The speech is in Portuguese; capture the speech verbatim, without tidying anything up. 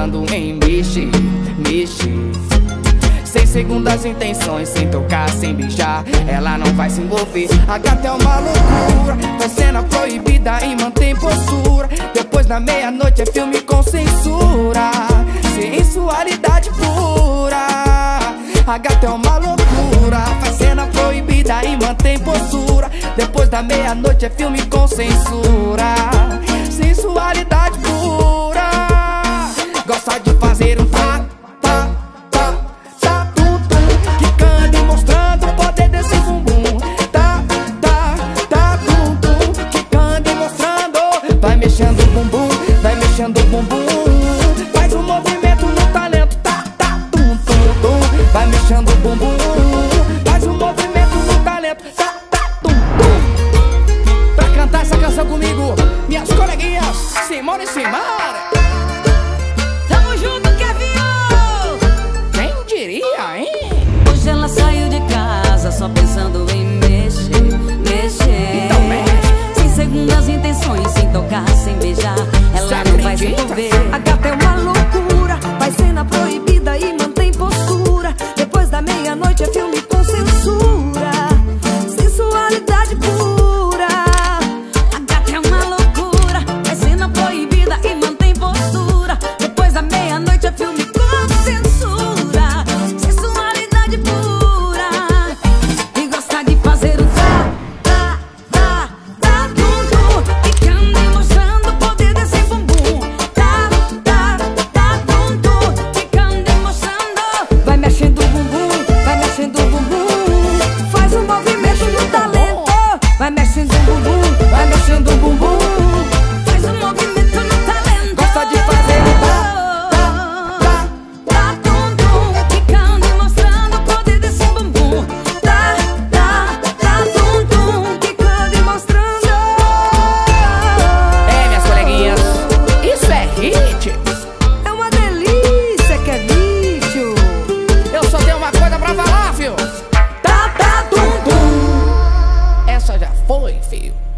pensando em mexer, mexer. Sem segundas intenções, sem tocar, sem beijar, ela não vai se envolver. A gata é uma loucura, faz cena proibida e mantém postura. Depois da meia-noite é filme com censura, sensualidade pura. A gata é uma loucura, faz cena proibida e mantém postura. Depois da meia-noite é filme com censura, sensualidade pura. Gosta de fazer um tá, tá, tá, tá, tum, tum, quicando e mostrando o poder desse bumbum. Tá, tá, tá, tum, tum, quicando e mostrando. Vai mexendo o bumbum, vai mexendo o bumbum. Faz um movimento no talento, tá, tá, tum, tum, tum. Vai mexendo o bumbum, faz um movimento no talento, tá, tá, tum, tum. Pra cantar essa canção comigo, minhas coleguinhas Simone e Simara. Tamo junto, Kevin! Quem diria, hein? Hoje ela saiu de casa só pensando em mexer, mexer. Então mexe. Sem segundas intenções, sem tocar, sem beijar, ela Cê não vai se acredita? envolver. A gata é uma loucura, faz cena proibida e mantém postura. Depois da meia-noite é filme com censura, sensualidade pura. A gata é uma loucura, faz cena proibida e mantém postura. Depois da meia-noite é filme com censura, sensualidade pura. E gosta de fazer o tá, tá, tá, tá, tum, tum, quicando e mostrando o poder desse bumbum. Tá, tá, tá, tum, tum, quicando e mostrando. Vai mexendo o bumbum, vai mexendo o bumbum. Faz um movimento no talento. Vai mexendo o bumbum, vai mexendo o bumbum. Faz um movimento no talento. Gosta de fazer o tá, tá, tá, tum, tum, quicando e mostrando o poder desse bumbum. Tá, tá, tá, tum, tum, quicando e mostrando. É, minhas coleguinhas, isso é hit. É uma delícia, que é vídeo. Eu só tenho uma coisa pra falar, fio. Tá, tá, tum, tum. Essa já foi, fio.